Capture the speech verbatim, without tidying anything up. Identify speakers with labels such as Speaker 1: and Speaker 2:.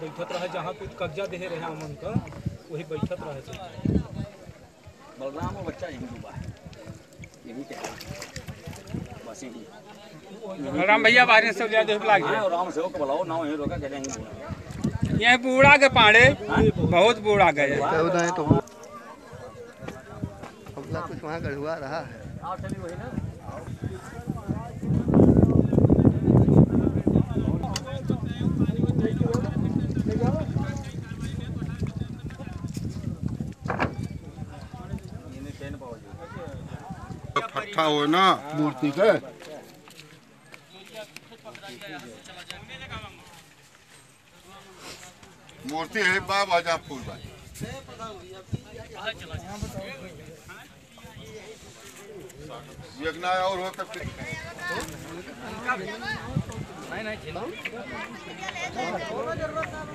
Speaker 1: बैठत रहे जहाँ कुछ कब्जा दे रहे हमन का वही बैठत रहे थे।
Speaker 2: बलराम वो बच्चा यही डूबा है, यही कहता बस यही।
Speaker 3: बलराम भैया बाहर से लिया देख लाग
Speaker 2: हाँ राम से को बुलाओ ना यही रोका कहते हैं
Speaker 3: ये बूढ़ा के पाड़े बहुत बूढ़ा गए
Speaker 4: तो हमला कुछ वहाँ गढ़ुआ रहा है।
Speaker 2: आओ चलिए वही ना
Speaker 5: फट्टा हो ना मूर्ति के मूर्ति है बाबा जा फूल भाई यज्ञ और हो सकते
Speaker 3: नहीं नहीं